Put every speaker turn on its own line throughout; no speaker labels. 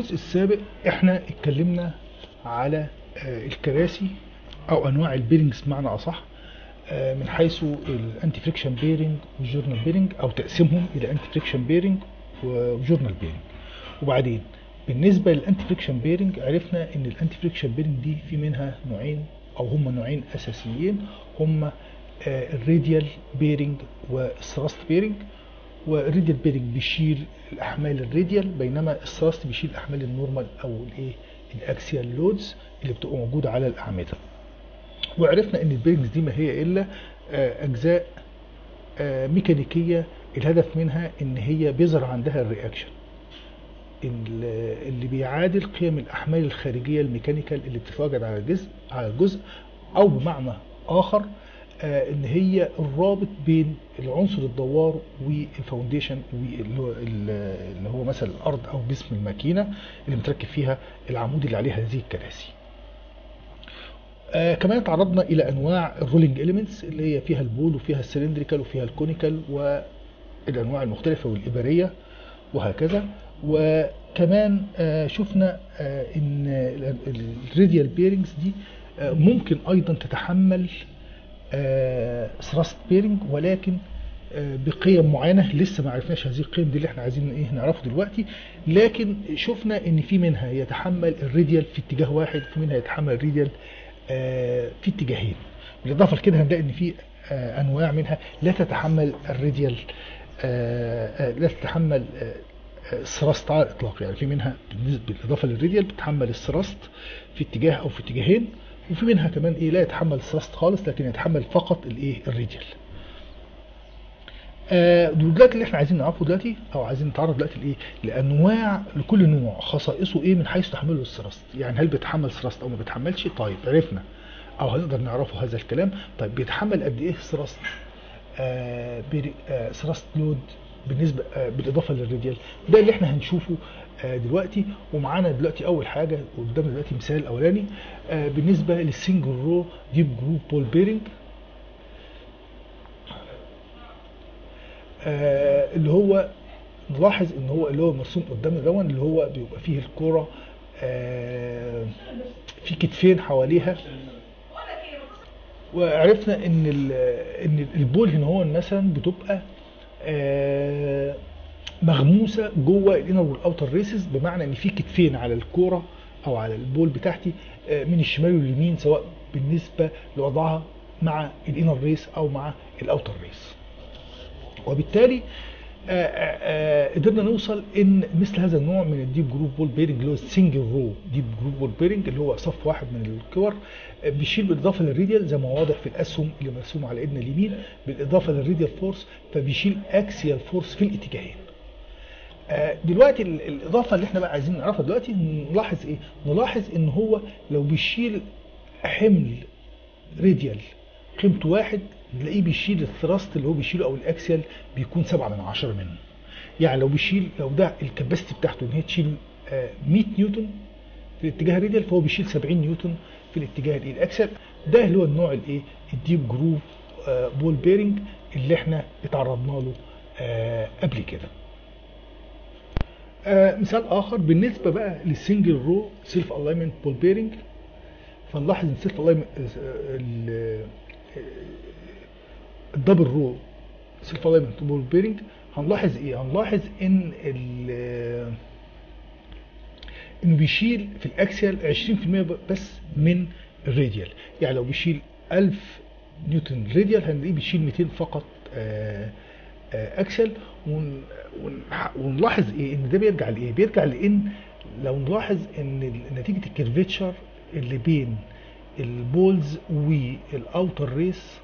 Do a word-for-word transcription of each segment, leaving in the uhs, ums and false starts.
الجزء السابق احنا اتكلمنا على الكراسي او انواع البيرنجز بمعنى اصح، من حيث الانتي فريكشن بيرنج والجورنال بيرنج او تقسيمهم الى انتي فريكشن بيرنج وجورنال بيرنج. وبعدين بالنسبه للانتي فريكشن بيرنج عرفنا ان الانتي فريكشن بيرنج دي في منها نوعين او هم نوعين اساسيين، هم الراديال بيرنج والثراست بيرنج. والراديال بيرنج بيشيل الاحمال الراديال، بينما الثراست بيشيل الاحمال النورمال او الايه الاكسيال لودز اللي بتبقى موجوده على الاعمده. وعرفنا ان البيرنجز دي ما هي الا اجزاء ميكانيكيه الهدف منها ان هي بيظهر عندها الرياكشن اللي بيعادل قيم الاحمال الخارجيه الميكانيكال اللي بتتواجد على الجزء على الجزء او بمعنى اخر ان هي الرابط بين العنصر الدوار والفاونديشن اللي هو مثلا الارض او جسم الماكينه اللي متركب فيها العمود اللي عليه هذه الكراسي. آه كمان تعرضنا الى انواع الرولينج اليمنتس اللي هي فيها البول وفيها السلندريكال وفيها الكونيكال والانواع المختلفه والابريه وهكذا. وكمان آه شفنا آه ان الراديال بيرنجز دي آه ممكن ايضا تتحمل ثراست بيرنج، ولكن آه بقيم معينه لسه ما عرفناش هذه القيم دي اللي احنا عايزين ايه نعرفه دلوقتي. لكن شفنا ان في منها يتحمل الراديال في اتجاه واحد، في منها يتحمل الراديال آه في اتجاهين. بالاضافه لكده هنلاقي ان في آه انواع منها لا تتحمل الراديال آه لا تتحمل الثراست على الاطلاق، يعني في منها بالاضافه للراديال بتتحمل الثراست في اتجاه او في اتجاهين، وفي منها كمان ايه لا يتحمل الثراست خالص لكن يتحمل فقط الايه الراديال. آه دلوقتي اللي احنا عايزين نعرفه دلوقتي او عايزين نتعرض دلوقتي لايه لانواع لكل نوع خصائصه ايه من حيث تحمله الثراست، يعني هل بيتحمل ثراست او ما بيتحملش. طيب عرفنا او هنقدر نعرفه هذا الكلام. طيب بيتحمل قد ايه الثراست آه آه ثراست لود بالنسبه آه بالاضافه للراديال، ده اللي احنا هنشوفه آه دلوقتي. ومعانا دلوقتي اول حاجه قدامنا دلوقتي مثال الاولاني آه بالنسبه للسنجل رو ديب جروب بول بيرنج آه اللي هو نلاحظ ان هو اللي هو مرسوم قدامنا دون اللي هو بيبقى فيه الكوره آه في كتفين حواليها. وعرفنا ان ان البول هنا هو مثلا بتبقى آه مغموسه جوه الانر والاوتر ريسز، بمعنى ان في كتفين على الكوره او على البول بتاعتي آه من الشمال واليمين، سواء بالنسبه لوضعها مع الانر ريس او مع الاوتر ريس. وبالتالي آآ آآ قدرنا نوصل ان مثل هذا النوع من الديب جروب بول بيرنج اللي هو السنجل رو ديب جروب بول بيرنج اللي هو صف واحد من الكور بيشيل بالاضافه للراديال زي ما واضح في الاسهم اللي مرسومه على ايدنا اليمين، بالاضافه للراديال فورس فبيشيل اكسيال فورس في الاتجاهين. دلوقتي الاضافه اللي احنا بقى عايزين نعرفها دلوقتي نلاحظ ايه؟ نلاحظ ان هو لو بيشيل حمل راديال قيمته واحد نلاقيه بيشيل الثراست اللي هو بيشيله او الاكسيال بيكون سبعة من عشرة منه. يعني لو بيشيل لو ده الكباسيتي بتاعته ان هي تشيل مية نيوتن في الاتجاه الراديال فهو بيشيل سبعين نيوتن في الاتجاه الاكسيال. ده اللي هو النوع الايه الديب جروف بول بيرنج اللي احنا اتعرضنا له قبل كده. مثال اخر بالنسبه بقى للسنجل رو سيلف الاينمنت بول بيرنج، فنلاحظ ان سيلف الاينمنت الدبل رو سيلف الاينمنت بول بيرنج هنلاحظ ايه؟ هنلاحظ ان انه بيشيل في الاكسيال عشرين في المية بس من الراديال. يعني لو بيشيل ألف نيوتن راديال هنلاقيه بيشيل مئتين فقط آآ آآ اكسيال. ونلاحظ ايه؟ ان ده بيرجع لايه؟ بيرجع لان لو نلاحظ ان نتيجه الكيرفيتشر اللي بين البولز والاوتر ريس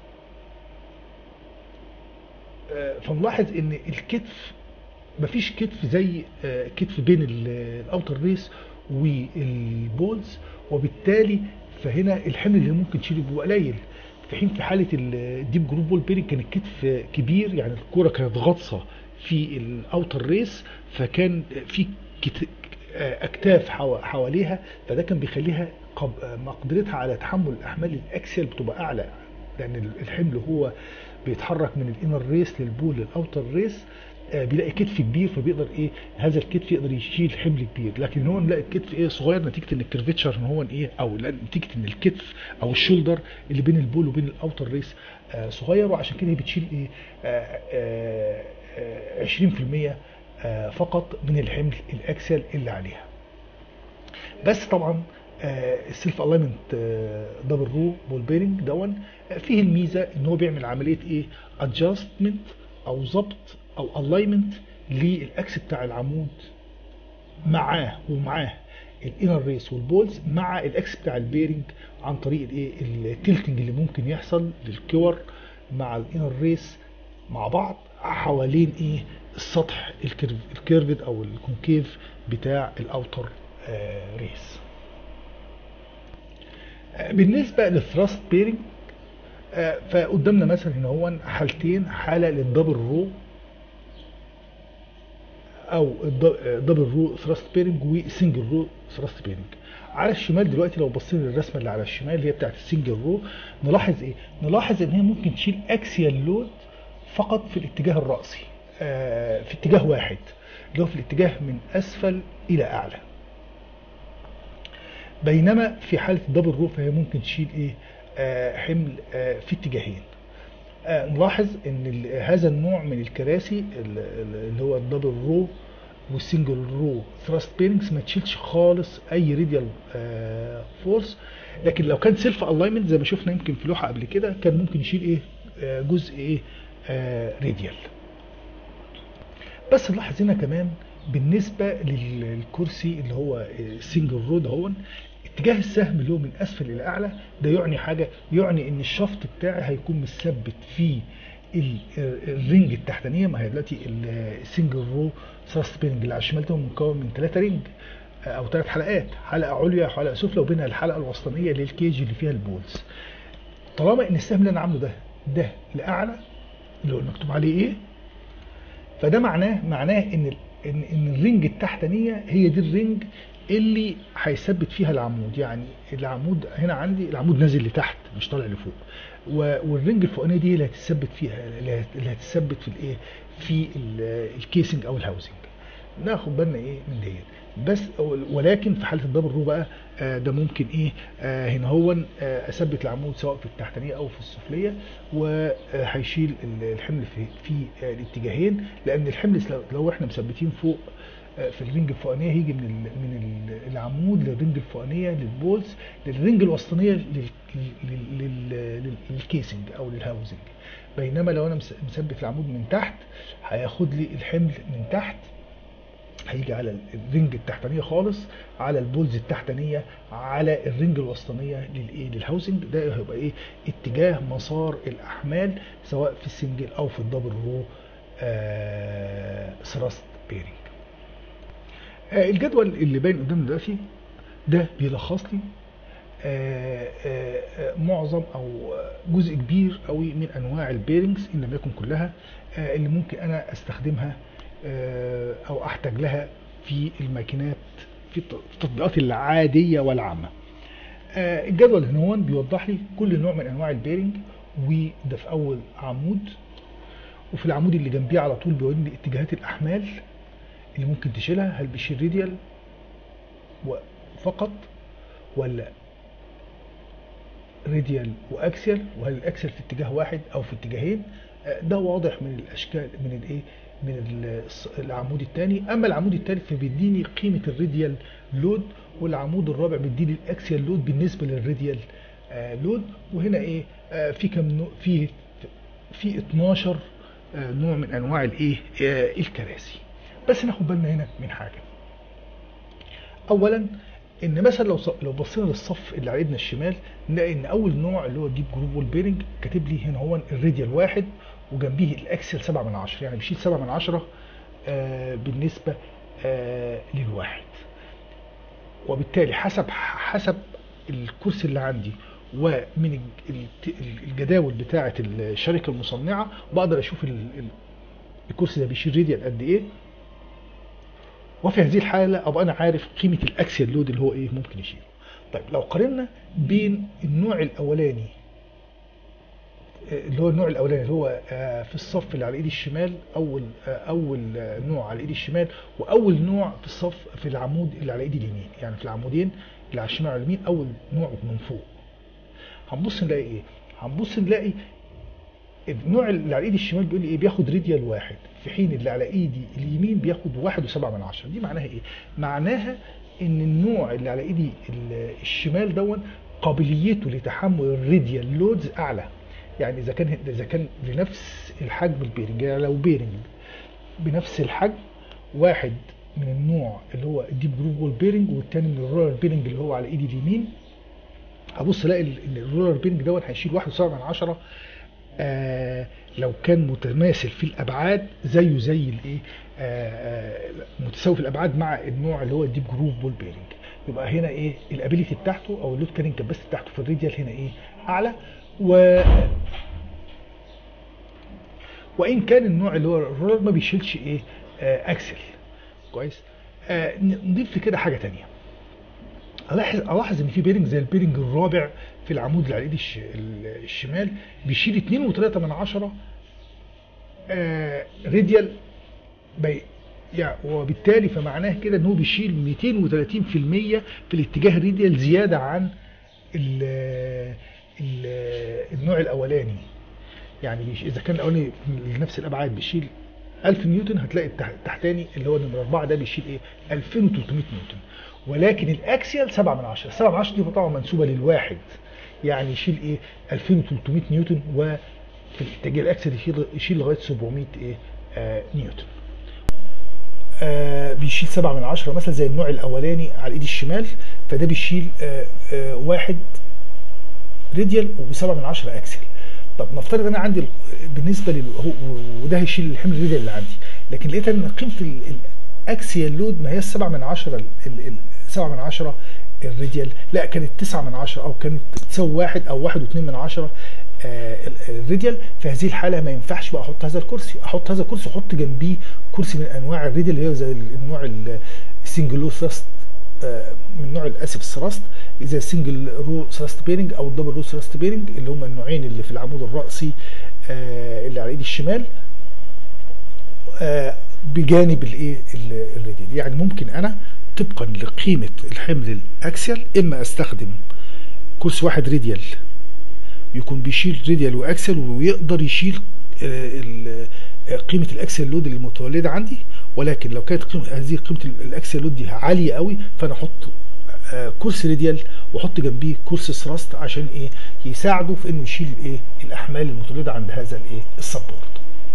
فنلاحظ ان الكتف مفيش كتف زي كتف بين الاوتر ريس والبولز، وبالتالي فهنا الحمل اللي ممكن تشيله بيبقى قليل. في حين في حاله الديب جروب بول بيرنج كان الكتف كبير، يعني الكوره كانت غطسه في الاوتر ريس فكان في اكتاف حواليها، فده كان بيخليها مقدرتها على تحمل الاحمال الاكسيال بتبقى اعلى، لان الحمل هو بيتحرك من الانر ريس للبول للاوتر ريس آه بيلاقي كتف كبير فبيقدر ايه هذا الكتف يقدر يشيل حمل كبير، لكن هو نلاقي الكتف ايه صغير نتيجه ان الكيرفتشر ان هو ايه او نتيجه ان الكتف او الشولدر اللي بين البول وبين الاوتر ريس آه صغير، وعشان كده هي بتشيل ايه آه آه آه عشرين في المية آه فقط من الحمل الاكسل اللي عليها. بس طبعا السيلف الاينمنت دبل رو بول بيرنج دون آه فيه الميزه ان هو بيعمل عمليه ايه ادجستمنت او ضبط او الاينمنت للاكس بتاع العمود معاه ومعاه الانر ريس والبولز مع الاكس بتاع البيرنج عن طريق الايه التلتنج اللي ممكن يحصل للكور مع الانر ريس مع بعض حوالين ايه السطح الكيرفد او الكونكيف بتاع الاوتر آه ريس. آه بالنسبه للثراست بيرنج آه فقدامنا مثلا هنا هو حالتين، حاله للدبل رو او دبل رو ثراست بيرنج وسنجل رو ثراست بيرنج. على الشمال دلوقتي لو بصينا للرسمه اللي على الشمال اللي هي بتاعت السنجل رو نلاحظ ايه؟ نلاحظ ان هي ممكن تشيل اكسيال لود فقط في الاتجاه الرأسي آه في اتجاه واحد اللي هو في الاتجاه من اسفل الى اعلى، بينما في حاله الدبل رو فهي ممكن تشيل ايه آه حمل آه في اتجاهين. آه نلاحظ ان هذا النوع من الكراسي اللي هو الدبل رو والسنجل رو ثراست بيرنجز ما تشيلش خالص اي راديال آه فورس، لكن لو كان سيلف الاينمنت زي ما شفنا يمكن في لوحه قبل كده كان ممكن يشيل ايه آه جزء ايه آه راديال. بس نلاحظ هنا كمان بالنسبه للكرسي اللي هو السنجل رو دهون اتجاه السهم اللي هو من اسفل الى اعلى، ده يعني حاجه يعني ان الشفط بتاعي هيكون مثبت في الرينج التحتانيه. ما هي دلوقتي السنجل رو ثراست بيرنج اللي على الشمال ده مكون من ثلاثه رينج او ثلاث حلقات، حلقه عليا وحلقه سفلى وبينها الحلقه الوسطانيه اللي هي الكيج اللي فيها البولز. طالما ان السهم اللي انا عامله ده ده لاعلى اللي هو مكتوب عليه ايه، فده معناه معناه ان ان ان الرينج التحتانيه هي دي الرينج اللي هيثبت فيها العمود. يعني العمود هنا عندي العمود نازل لتحت مش طالع لفوق، والرينج الفوقانيه دي اللي هتثبت فيها اللي هتثبت في الايه في الكيسنج او الهاوزنج. ناخد بالنا ايه من ديت بس. ولكن في حاله الدبل رو بقى ده ممكن ايه هنا هو اثبت العمود سواء في التحتانيه او في السفليه، وهيشيل الحمل في في الاتجاهين، لان الحمل لو احنا مثبتين فوق في الرينج الفوقانيه هيجي من من العمود للرينج الفوقانيه للبولز للرينج الوسطانيه للكيسنج او للهاوزنج، بينما لو انا مثبت العمود من تحت هياخد لي الحمل من تحت هيجي على الرينج التحتانيه خالص، على البولز التحتانيه، على الرينج الوسطانيه للايه للهاوزنج. ده هيبقى ايه اتجاه مسار الاحمال سواء في السنجل او في الدبل رو آه ثراست بيرنج. آه الجدول اللي باين قدامنا دلوقتي ده بيلخص لي آه آه معظم او جزء كبير قوي من انواع البيرنجز ان لم يكن كلها آه اللي ممكن انا استخدمها آه او احتاج لها في الماكينات في التطبيقات العاديه والعامه. آه الجدول هنا هون بيوضح لي كل نوع من انواع البيرنج، وده في اول عمود، وفي العمود اللي جنبيه على طول بيوريني اتجاهات الاحمال اللي ممكن تشيلها، هل بيشيل راديال فقط ولا راديال واكسيال، وهل الاكسيال في اتجاه واحد او في اتجاهين. ده واضح من الاشكال من الايه من العمود الثاني. اما العمود الثالث فبيديني قيمه الراديال لود، والعمود الرابع بيديني الاكسيال لود بالنسبه للراديال لود. وهنا ايه في كم في في اتناشر نوع من انواع الايه الكراسي. بس ناخد بالنا هنا من حاجه. اولا ان مثلا لو لو بصينا للصف اللي على ايدنا الشمال نلاقي ان اول نوع اللي هو ديب جروب وول بيرنج كاتب لي هنا هو الراديال واحد وجنبيه الاكسل سبعة من عشرة، يعني بيشيل سبعة من عشرة آه بالنسبه آه للواحد. وبالتالي حسب حسب الكرسي اللي عندي ومن الجداول بتاعه الشركه المصنعه بقدر اشوف الكرسي ده بيشيل راديال قد ايه، وفي هذه الحاله ابقى انا عارف قيمه الاكسيال لود اللي هو ايه ممكن يشيله. طيب لو قارنا بين النوع الاولاني اللي هو النوع الاولاني اللي هو آه، في الصف اللي على ايدي الشمال، اول آه، اول آه، نوع على ايدي الشمال، واول نوع في الصف في العمود اللي على ايدي اليمين، يعني في العمودين اللي على الشمال واليمين اول نوع من فوق. هنبص نلاقي ايه؟ هنبص نلاقي النوع اللي على ايدي الشمال بيقول لي ايه؟ بياخد راديال واحد، في حين اللي على ايدي اليمين بياخد واحد وسبعة من عشرة. دي معناها ايه؟ معناها ان النوع اللي على ايدي ال- الشمال دون قابليته لتحمل الراديال لودز اعلى. يعني اذا كان اذا كان لنفس الحجم البيرنج، يعني لو بيرنج بنفس الحجم، واحد من النوع اللي هو الديب جروف بول بيرنج والتاني من الرولر بيرنج اللي هو على ايدي اليمين، هبص الاقي ال- ان الرولر بيرنج دوت هيشيل واحد وسبعة من عشرة. آه لو كان متماثل في الابعاد زيه زي الايه، آه آه متساوي في الابعاد مع النوع اللي هو الديب جروف بول بيرنج، يبقى هنا ايه الابيليتي بتاعته او اللود كارين كاباسيتي بتاعته في الراديال هنا ايه اعلى. و وان كان النوع اللي هو الرولر ما بيشيلش ايه آه اكسل كويس. آه نضيف لكده حاجه تانية، الاحظ الاحظ ان في بيرنج زي البيرنج الرابع في العمود اللي على ايدي الش- ال- الشمال بيشيل اتنين وتلاتة من عشرة آه راديال بي يعني، وبالتالي فمعناه كده ان هو بيشيل ميتين وتلاتين في المية في الاتجاه الراديال زياده عن ال ال النوع الاولاني. يعني بيش اذا كان الاولاني لنفس الابعاد بيشيل ألف نيوتن، هتلاقي التح- التحتاني اللي هو نمره أربعة ده بيشيل ايه ألفين وتلتمية نيوتن. ولكن الاكسيال سبعة من عشرة، سبعة من عشرة دي طبعا منسوبه للواحد، يعني يشيل ايه ألفين وتلتمية نيوتن، وفي الاتجاه الاكسيال يشيل يشيل لغايه سبعمية ايه آه نيوتن. آه بيشيل سبعة من عشرة مثلا زي النوع الاولاني على ايدي الشمال، فده بيشيل آه آه واحد راديال وسبعة من عشرة اكسل. طب نفترض انا عندي ال- بالنسبه لل هو- وده هيشيل الحمل الراديال اللي عندي، لكن لقيت ان قيمه ال- الاكسيال لود ما هي السبعة من عشرة ال- ال- سبعة من عشرة الراديال، لا كانت تسعة من عشرة او كانت تساوي واحد او واحد واتنين من عشرة آه، ال- الراديال. في هذه الحاله ما ينفعش بقى احط هذا الكرسي، احط هذا الكرسي احط جنبيه كرسي من انواع الراديال اللي هي زي النوع ال- السنجل لو ثراست، آه، من نوع الاسف الثراست، زي السنجل رو ثراست بيرنج او الدبل رو ثراست بيرنج اللي هم النوعين اللي في العمود الرأسي آه، اللي على ايدي الشمال آه، بجانب الايه ال- الراديال. يعني ممكن انا طبقا لقيمه الحمل الاكسيال اما استخدم كرسي واحد راديال يكون بيشيل راديال واكسل ويقدر يشيل آه، ال- آه، قيمه الاكسل لود اللي متولده عندي، ولكن لو كانت قيمه هذه قيمه الاكسل لود دي عاليه قوي فانا احط آه، كرسي راديال واحط جنبيه كرسي ثراست عشان ايه يساعده في انه يشيل ايه الاحمال المتولده عند هذا الايه السبورت.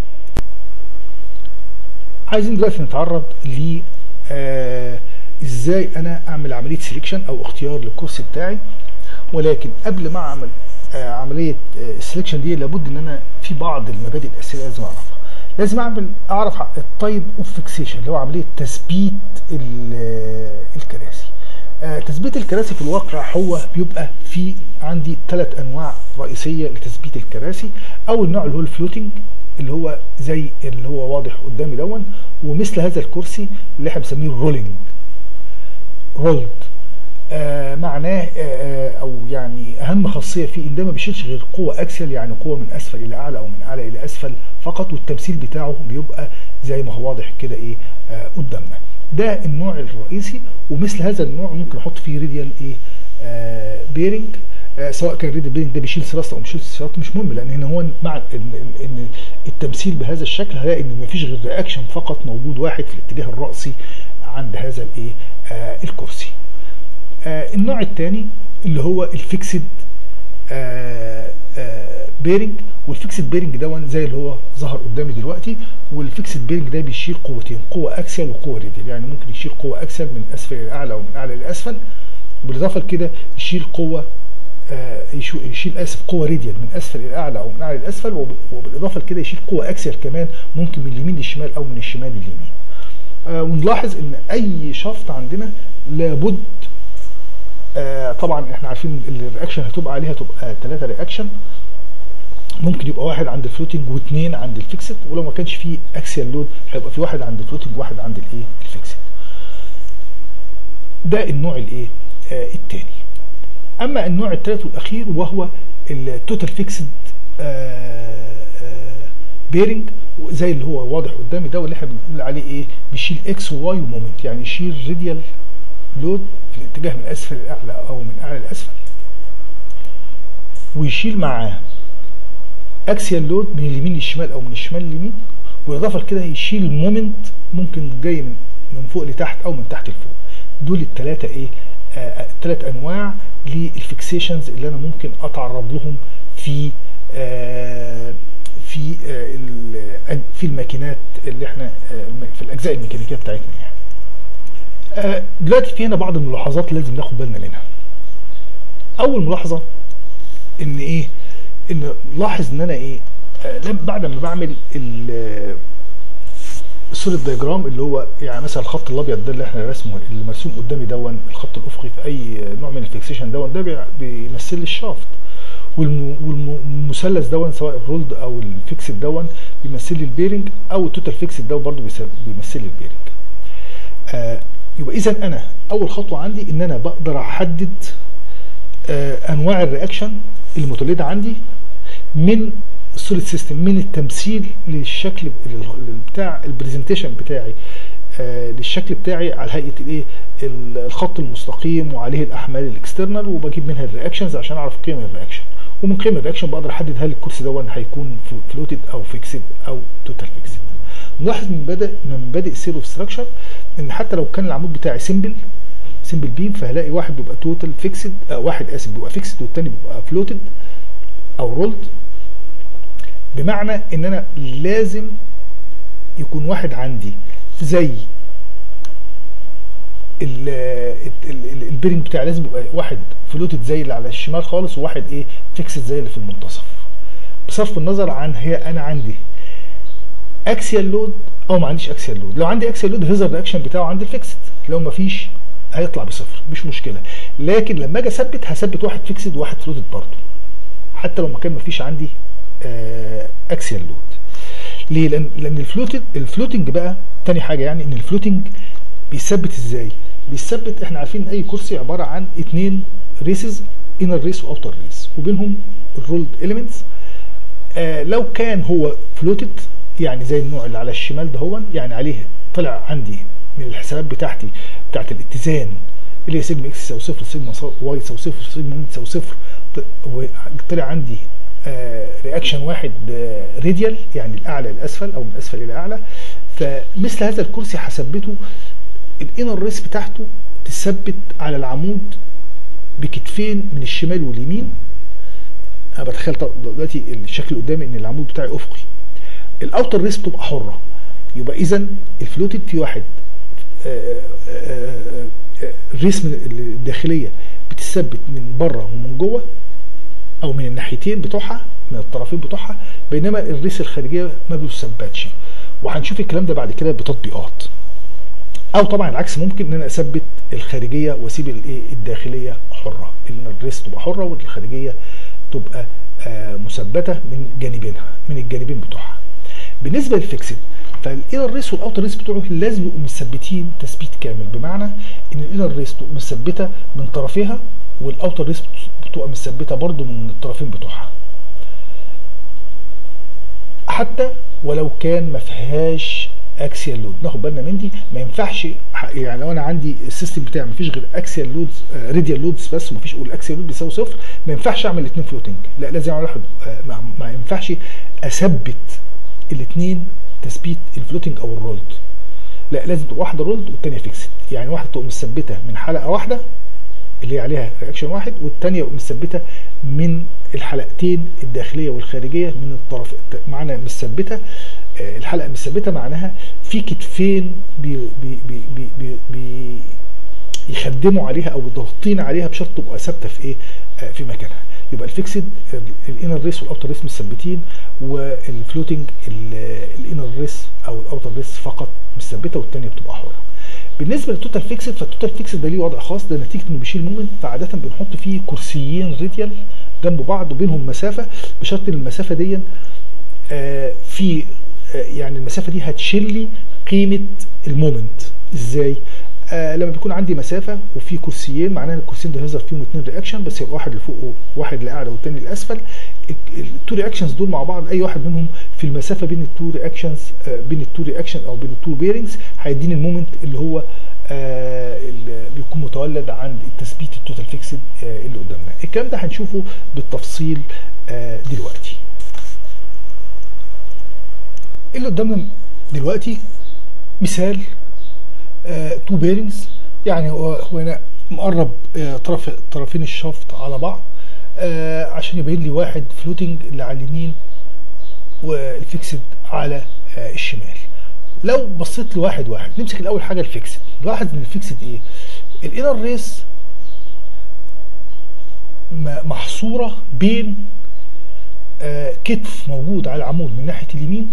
عايزين دلوقتي نتعرض ل آه ازاي انا اعمل عمليه سيلكشن او اختيار للكرسي بتاعي. ولكن قبل ما اعمل آه عمليه آه السلكشن دي لابد ان انا في بعض المبادئ الاساسيه لازم اعرفها. لازم اعمل اعرف التايب اوف فيكسيشن اللي هو عمليه تثبيت الكراسي. آه تثبيت الكراسي في الواقع هو بيبقى في عندي ثلاث انواع رئيسيه لتثبيت الكراسي. اول نوع اللي هو الفلوتنج اللي هو زي اللي هو واضح قدامي دون، ومثل هذا الكرسي اللي احنا بنسميه الرولينج رولد. آه معناه آه او يعني اهم خاصيه فيه ان ده ما بيشيلش غير قوه اكسل، يعني قوه من اسفل الى اعلى او من اعلى الى اسفل فقط، والتمثيل بتاعه بيبقى زي ما هو واضح كده ايه آه قدامنا. ده النوع الرئيسي، ومثل هذا النوع ممكن احط فيه راديال ايه آه بيرنج، آه سواء كان الراديال بيرنج ده بيشيل ثراست او مش بيشيل ثراست مش مهم، لان هنا هو مع ان, إن التمثيل بهذا الشكل هلاقي ان مفيش غير رياكشن فقط موجود واحد في الاتجاه الرأسي عند هذا الايه آه الكرسي. آه النوع الثاني اللي هو الفيكسد آه آه بيرنج، والفيكسد بيرنج ده زي اللي هو ظهر قدامي دلوقتي. والفيكسد بيرنج ده بيشيل قوتين، قوه اكسل وقوه راديال، يعني ممكن يشيل قوه اكسل من اسفل الى اعلى ومن اعلى الى اسفل، بالاضافه لكده يشيل قوه آه يشيل اسف قوه راديال من اسفل الى اعلى او من اعلى الى اسفل، وبالاضافه لكده يشيل قوه اكسل كمان ممكن من اليمين للشمال او من الشمال لليمين. آه ونلاحظ ان اي شفط عندنا لابد آه طبعا احنا عارفين الرياكشن هتبقى عليها تبقى ثلاثة رياكشن، ممكن يبقى واحد عند الفلوتنج واثنين عند الفيكسد، ولو ما كانش فيه اكسيال لود هيبقى في واحد عند الفلوتنج وواحد عند الايه الفيكسد. ده النوع الايه آه الثاني. اما النوع الثالث والاخير وهو التوتال فيكسد بيرنج زي اللي هو واضح قدامي ده، واللي احنا بنقول عليه ايه، بيشيل اكس وواي ومومنت، يعني يشيل راديال لود في الاتجاه من اسفل لاعلى او من اعلى لاسفل، ويشيل معاه اكسيال لود من اليمين للشمال او من الشمال لليمين، بالاضافه لكده يشيل مومنت ممكن جاي من من فوق لتحت او من تحت لفوق. دول الثلاثه ايه، الثلاث آه انواع للفيكسيشنز اللي انا ممكن اتعرض لهم في آه في آه في الماكينات اللي احنا آه في الاجزاء الميكانيكيه بتاعتنا يعني. آه دلوقتي في هنا بعض الملاحظات لازم ناخد بالنا منها. اول ملاحظه ان ايه، ان لاحظ ان انا ايه، آه بعد ما بعمل الصوره دياجرام اللي هو يعني مثلا الخط الابيض ده اللي احنا رسمه اللي مرسوم قدامي دون، الخط الافقي في اي نوع من الفيكسيشن دون ده بيمثل لي الشافت، والمثلث دون سواء الرولد او الفيكسد دون بيمثل لي البيرنج، او التوتال فيكسد ده برضه بيمثل لي البيرنج. آه يبقى اذا انا اول خطوه عندي ان انا بقدر احدد آه انواع الرياكشن المتولده عندي من السوليد سيستم، من التمثيل للشكل بتاع البرزنتيشن بتاعي آه للشكل بتاعي على هيئه الايه، الخط المستقيم وعليه الاحمال الاكسترنال، وبجيب منها الرياكشنز عشان اعرف قيم الرياكشن، ومن قيم الرياكشن بقدر احدد هل الكرسي ده هيكون فلوتد او فيكسد او توتال فيكسد. نلاحظ من بدا من مبادئ سير اوف ستراكشر ان حتى لو كان العمود بتاعي سيمبل سيمبل بيم، فهلاقي واحد بيبقى توتال فيكسد، آه واحد اسف بيبقى فيكسد والتاني بيبقى فلوتد او رولد، بمعنى ان انا لازم يكون واحد عندي زي البيرنج بتاعي لازم يبقى واحد فلوتد زي اللي على الشمال خالص، وواحد ايه فيكسد زي اللي في المنتصف، بصرف النظر عن هي انا عندي اكسيال لود او ما عنديش اكسيال لود. لو عندي اكسيال لود هيظهر الرياكشن بتاعه عند الفيكسد، لو ما فيش هيطلع بصفر مش مشكله، لكن لما اجي اثبت هثبت واحد فيكسد وواحد فلوتد برضه حتى لو ما كان ما فيش عندي اكسيال لود. ليه؟ لان لان الفلوتد الفلوتنج بقى تاني حاجه، يعني ان الفلوتنج بيثبت ازاي؟ بيثبت، احنا عارفين اي كرسي عباره عن اثنين ريسز، انر ريس واوتر ريس، وبينهم الرولد اليمنتس. آه لو كان هو فلوتد يعني زي النوع اللي على الشمال ده هو، يعني عليه طلع عندي من الحسابات بتاعتي بتاعت الاتزان اللي هي سيجما اكس يساوي صفر، سيجما واي يساوي صفر، سيجما مومنت يساوي صفر، وطلع عندي آه رياكشن واحد آه راديال يعني الاعلى للاسفل او من اسفل الى اعلى. فمثل هذا الكرسي هثبته الانر ريس بتاعته تثبت على العمود بكتفين من الشمال واليمين. انا بتخيل دلوقتي الشكل قدامي ان العمود بتاعي افقي، الاوتر ريس بتبقى حره، يبقى اذا الفلوتد في واحد الريس الداخليه بتثبت من بره ومن جوه او من الناحيتين بتوعها من الطرفين بتوعها، بينما الريس الخارجيه ما بيثبتش، وهنشوف الكلام ده بعد كده بتطبيقات. او طبعا العكس، ممكن ان انا اثبت الخارجيه واسيب الايه الداخليه حره، ان الريس تبقى حره والخارجيه تبقى آه مثبته من جانبينها من الجانبين بتوعها. بالنسبه للفيكسد فالانر ريس والاوتر ريس بتوعه لازم يبقوا مثبتين تثبيت كامل، بمعنى ان الانر ريس تبقى مثبته من طرفيها والاوتر ريس بتبقى مثبته برضو من الطرفين بتوعها، حتى ولو كان ما فيهاش اكسيال لود. ناخد بالنا من دي، ما ينفعش يعني لو انا عندي السيستم بتاعي ما فيش غير اكسيال لودز راديال لودز بس وما فيش، والاكسيال لود بيساوي صفر، ما ينفعش اعمل الاثنين فلوتنج، لا لازم اعمل واحد. ما ينفعش اثبت الاثنين تثبيت الفلوتنج او الرولد، لا لازم تبقى واحده رولد والثانيه فيكسد، يعني واحده تبقى مثبته من حلقه واحده اللي هي عليها رياكشن واحد، والثانيه مثبته من الحلقتين الداخليه والخارجيه من الطرف. معنى مثبته الحلقه مثبته معناها في كتفين بي بي بي بي بي بي يخدموا عليها او ضاغطين عليها بشرط تبقى ثابته في ايه في مكانها. يبقى الفيكسد الانر ريس والاوتر ريس مثبتين، والفلوتنج الانر ريس او الاوتر ريس فقط مثبته والثانيه بتبقى حره. بالنسبه للتوتال فيكسد فالتوتال فيكسد ده ليه وضع خاص، ده نتيجه انه بيشيل مومنت، فعاده بنحط فيه كرسيين راديال جنب بعض وبينهم مسافه، بشرط ان المسافه دي آه في آه يعني المسافه دي هتشيل لي قيمه المومنت. ازاي؟ آه لما بيكون عندي مسافه وفي كرسيين، معناها ان الكرسيين ده هيظهر فيهم اثنين رياكشن، بس يبقى واحد لفوق وواحد لاعلى والثاني لاسفل. التو رياكشنز دول مع بعض، اي واحد منهم في المسافه بين التو رياكشنز بين التو رياكشن او بين التو بيرنجز هيديني المومنت اللي هو آه اللي بيكون متولد عند التثبيت التوتال فيكسد آه اللي قدامنا. الكلام ده هنشوفه بالتفصيل آه دلوقتي. اللي قدامنا دلوقتي مثال آه تو بيرنجز، يعني هو هنا مقرب آه طرف طرفين الشافت على بعض آه عشان يبين لي واحد فلوتنج اللي على اليمين والفيكسد على آه الشمال. لو بصيت لواحد واحد نمسك الاول حاجه الفيكسد، نلاحظ ان الفيكسد ايه؟ الانر ريس محصوره بين آه كتف موجود على العمود من ناحيه اليمين،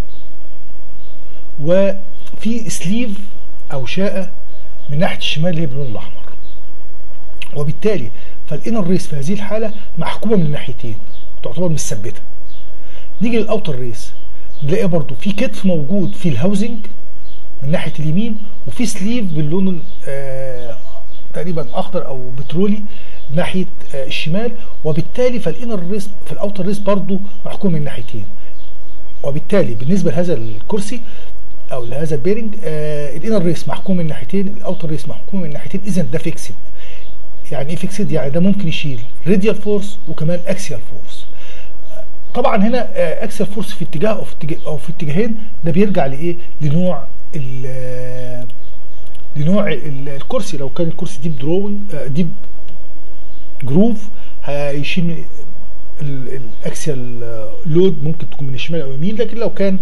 وفي سليف او شاقه من ناحيه الشمال اللي هي باللون الاحمر، وبالتالي فالانر ريس في هذه الحاله محكومه من الناحيتين، تعتبر مثبته. نيجي للاوتر ريس نلاقي برضو في كتف موجود في الهاوزنج من ناحيه اليمين، وفي سليف باللون آه تقريبا اخضر او بترولي ناحيه آه الشمال، وبالتالي فالانر ريس في الاوتر ريس برضو محكوم من الناحيتين. وبالتالي بالنسبه لهذا الكرسي او لهذا البيرنج آه الانر ريس محكوم من ناحيتين، الاوتر ريس محكوم من ناحيتين، اذا ده فيكسد. يعني ايه فيكسد؟ يعني ده ممكن يشيل راديال فورس وكمان اكسيال فورس. طبعا هنا اكسيال فورس في اتجاه او في اتجاه او في اتجاهين، ده بيرجع لايه؟ لنوع ال لنوع ال الكرسي. لو كان الكرسي ديب دروينج ديب جروف هيشيل من الاكسيال لود، ممكن تكون من الشمال او اليمين، لكن لو كان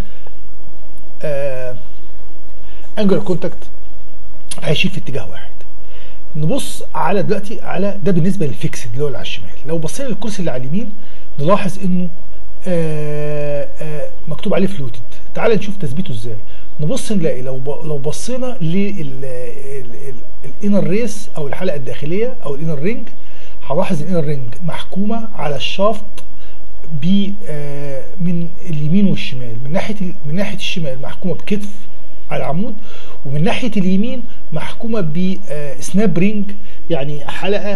انجلر كونتاكت هيشيل في اتجاه واحد. نبص على دلوقتي على ده بالنسبه للفيكسد اللي هو اللي على الشمال. لو بصينا للكرسي اللي على اليمين نلاحظ انه آآ آآ مكتوب عليه فلوتد. تعال نشوف تثبيته ازاي. نبص نلاقي لو لو بصينا للانر ريس او الحلقه الداخليه او الانر رينج، هلاحظ الانر رينج محكومه على الشافت ب من اليمين والشمال. من ناحيه من ناحيه الشمال محكومه بكتف على العمود، ومن ناحيه اليمين محكومه بسناب رينج، يعني حلقه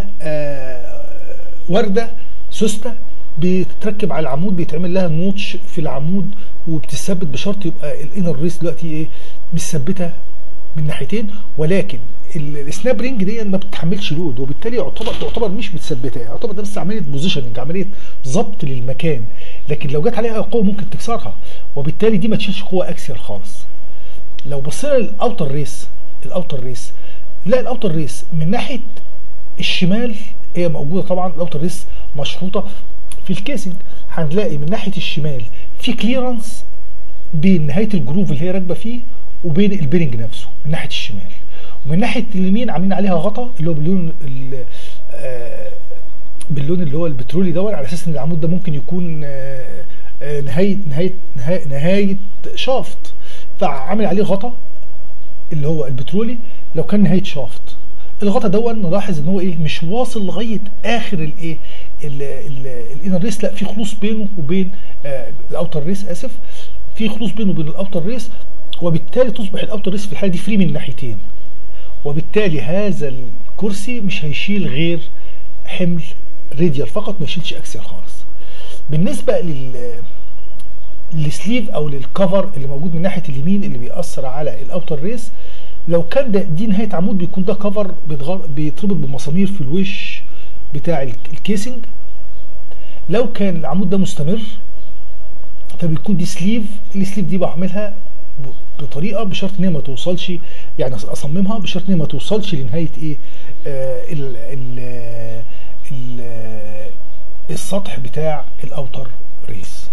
ورده سوسته بتتركب على العمود، بيتعمل لها نوتش في العمود وبتثبت بشرط يبقى الانر ريس دلوقتي ايه؟ متثبته من ناحيتين، ولكن السناب رينج دي ما بتتحملش لود، وبالتالي يعتبر تعتبر مش متثبته، يعتبر ده بس عمليه بوزيشننج، عمليه ضبط للمكان، لكن لو جت عليها قوه ممكن تكسرها، وبالتالي دي ما تشيلش قوه اكسيال خالص. لو بصينا للاوتر ريس، الاوتر ريس لا الاوتر ريس من ناحيه الشمال هي موجوده طبعا، الاوتر ريس مشروطه في الكيسنج، هنلاقي من ناحيه الشمال في كليرنس بين نهايه الجروف اللي هي راكبه فيه وبين البيرنج نفسه من ناحيه الشمال، ومن ناحيه اليمين عاملين عليها غطا اللي هو باللون آه باللون اللي هو البترولي دوت، على اساس ان العمود ده ممكن يكون آه آه نهايه نهايه نهايه, نهاية شافت، فعامل عليه غطا اللي هو البترولي لو كان نهايه شافت. الغطا دوت نلاحظ ان هو ايه؟ مش واصل لغايه اخر الايه؟ الانر ريس، لا في خلوص بينه وبين آه الاوتر ريس، اسف في خلوص بينه وبين الاوتر ريس، وبالتالي تصبح الاوتر ريس في الحاله دي فري من الناحيتين، وبالتالي هذا الكرسي مش هيشيل غير حمل راديال فقط، ما يشيلش اكسيال خالص. بالنسبه لل للسليف او للكفر اللي موجود من ناحيه اليمين اللي بيأثر على الاوتر ريس، لو كان ده دي نهايه عمود بيكون ده كفر بيتربط بمسامير في الوش بتاع الكيسنج. لو كان العمود ده مستمر فبيكون دي سليف، السليف دي بعملها بطريقه بشرط ان هي ما توصلش، يعني اصممها بشرط ان هي ما توصلش لنهايه ايه؟ آه ال ال ال السطح بتاع الاوتر ريس.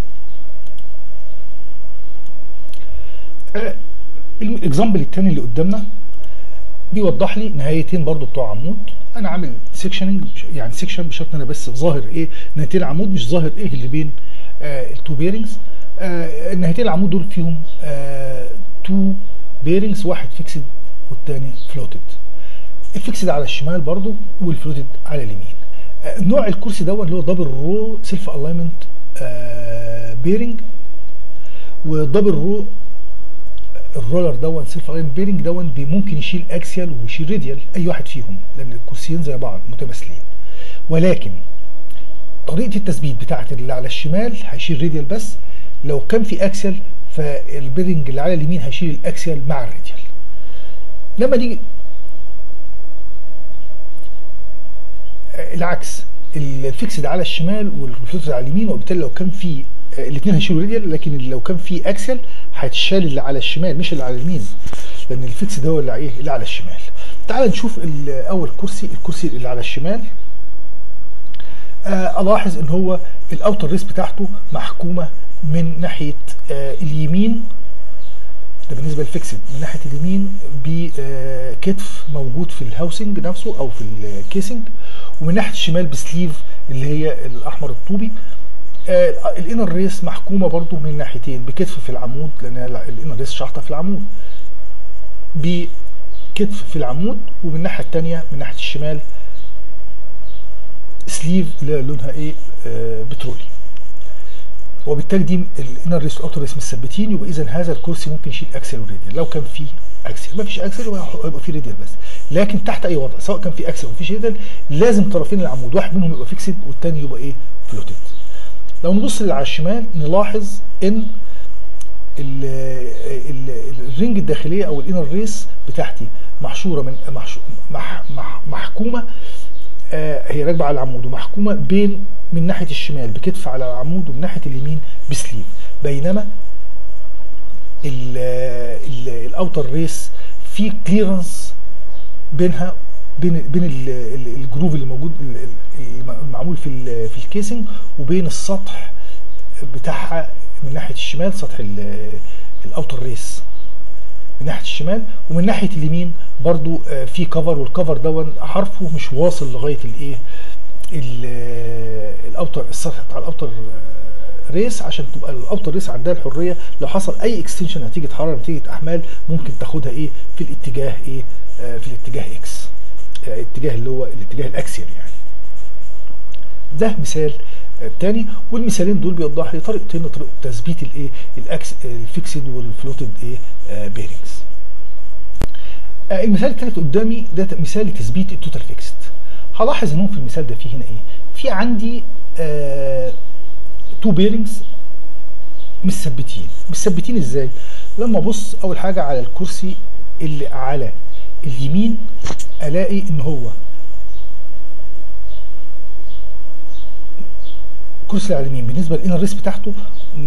آه الاكزامبل الثاني اللي قدامنا بيوضح لي نهايتين برضو بتوع عمود، انا عامل سيكشننج يعني سيكشن بشرط ان انا بس ظاهر ايه؟ نهايتين عمود، مش ظاهر ايه اللي بين آه التو بيرنجز. آه النهايتين العمود دول فيهم آه تو بيرنجز، واحد فيكسد والتاني فلوتد. الفيكسد على الشمال برضو والفلوتد على اليمين. آه نوع الكرسي دوت اللي هو دبل رو سيلف الاينمنت آه بيرنج، ودبل رو الرولر دون سيلف الاينمنت بيرنج دون ممكن يشيل اكسيال ويشيل راديال، اي واحد فيهم، لان الكرسيين زي بعض متماثلين. ولكن طريقه التثبيت بتاعه اللي على الشمال هيشيل راديال بس، لو كان في اكسل فالبيرنج اللي على اليمين هيشيل الاكسل مع الراديال. لما نيجي العكس، الفيكسد على الشمال والفلوتد على اليمين، وبالتالي لو كان في الاثنين هيشيلوا راديال، لكن لو كان في اكسل هيتشال اللي على الشمال مش اللي على اليمين، لان الفيكسد هو اللي ايه اللي على الشمال. تعال نشوف اول كرسي، الكرسي اللي على الشمال. آه الاحظ ان هو الاوتر ريس بتاعته محكومه من ناحيه آه اليمين، ده بالنسبه للفيكسد، من ناحيه اليمين بكتف موجود في الهاوسنج نفسه او في الكيسنج، ومن ناحيه الشمال بسليف اللي هي الاحمر الطوبي. آه الانر ريس محكومه برضو من ناحيتين، بكتف في العمود لان الانر ريس شحطه في العمود، بكتف في العمود، ومن الناحيه الثانيه من ناحيه الشمال سليف اللي لونها ايه آه بترولي. وبالتالي دي الانر ريس والاوتر ريس مثبتين، يبقى اذا هذا الكرسي ممكن يشيل اكسل وراديال. لو كان فيه اكسل، ما فيش اكسل يبقى فيه راديال بس، لكن تحت اي وضع سواء كان فيه اكسل او فيش راديال لازم طرفين العمود واحد منهم يبقى فيكسد والثاني يبقى ايه فلوتد. لو نبص اللي على الشمال نلاحظ ان ال ال الرينج الداخليه او الانر ريس بتاعتي محشوره من محشو مح مح محكومه، آه هي راكبه على العمود ومحكومه بين من ناحيه الشمال بكتف على العمود ومن ناحيه اليمين بسليف، بينما الاوتر ريس في كليرنس بينها بين بين الجروف اللي موجود المعمول في في الكيسنج وبين السطح بتاعها من ناحيه الشمال، سطح الاوتر ريس من ناحيه الشمال، ومن ناحيه اليمين برضو في كفر، والكفر دون حرفه مش واصل لغايه الايه الاوتر السطح بتاع الاوتر ريس، عشان تبقى الاوتر ريس عندها الحريه لو حصل اي اكستنشن نتيجه حراره نتيجه احمال ممكن تاخدها ايه في الاتجاه ايه آه في الاتجاه اكس، آه الاتجاه اللي هو الاتجاه الاكسيال يعني. ده مثال الثاني آه والمثالين دول بيوضح لي طريقتين طريقه تثبيت الايه الاكس الفيكسد والفلوتد ايه آه بيرنجز. آه المثال الثالث قدامي ده مثال لتثبيت التوتال فيكسد. هلاحظ انهم في المثال ده في هنا ايه، في عندي آه تو بيرنجز مثبتين. مثبتين ازاي؟ لما ابص اول حاجه على الكرسي اللي على اليمين الاقي ان هو الكرسي اللي على اليمين بالنسبه للانر ريس بتاعته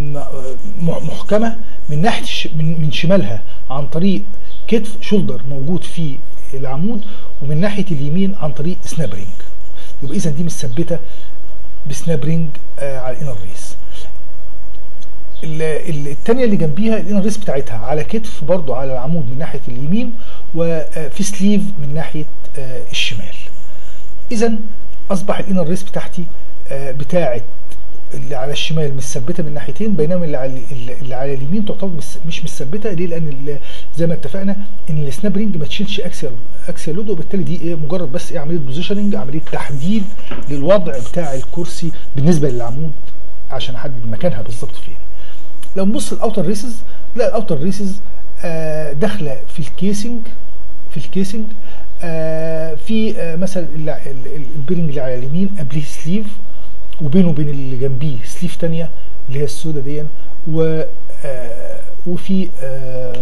محكمه من ناحيه من, من شمالها عن طريق كتف شولدر موجود في العمود، ومن ناحيه اليمين عن طريق سناب رينج. يبقى اذا دي مثبته بسناب رينج آه على الانر ريس. الثانيه اللي جنبيها الانر ريس بتاعتها على كتف برضو على العمود من ناحيه اليمين، وفي سليف من ناحيه آه الشمال. اذا اصبح الانر ريس بتاعتي آه بتاعت اللي على الشمال مثبته من ناحيتين، بينما اللي على اللي على اليمين تعتبر مش مثبته. ليه؟ لان زي ما اتفقنا ان السناب رينج ما تشيلش اكسل اكسل لود، وبالتالي دي ايه مجرد بس ايه عمليه بوزيشننج، عمليه تحديد للوضع بتاع الكرسي بالنسبه للعمود عشان احدد مكانها بالظبط فين. لو نبص الاوتر ريسز، لا الاوتر ريسز آه داخله في الكيسنج في الكيسنج آه في آه مثلا البيرنج اللي على اليمين قبليه سليف، وبينه وبين اللي جنبيه سليف تانية اللي هي السودا دي، و آه وفي آه